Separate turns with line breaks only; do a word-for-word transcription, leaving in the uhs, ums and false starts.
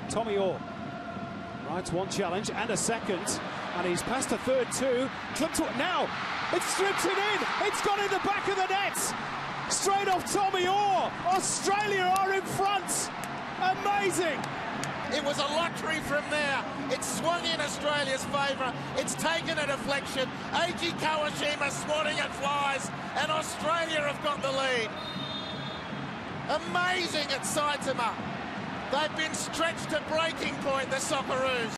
Tommy Orr rides one challenge and a second, and he's passed a third too. Clipped to it now. It's stripped it in. It's gone in the back of the net. Straight off Tommy Orr. Australia are in front. Amazing.
It was a lottery from there. It swung in Australia's favour. It's taken a deflection. Eiji Kawashima swatting at flies, and Australia have got the lead. Amazing at Saitama. They've been stretched to breaking point, the Socceroos.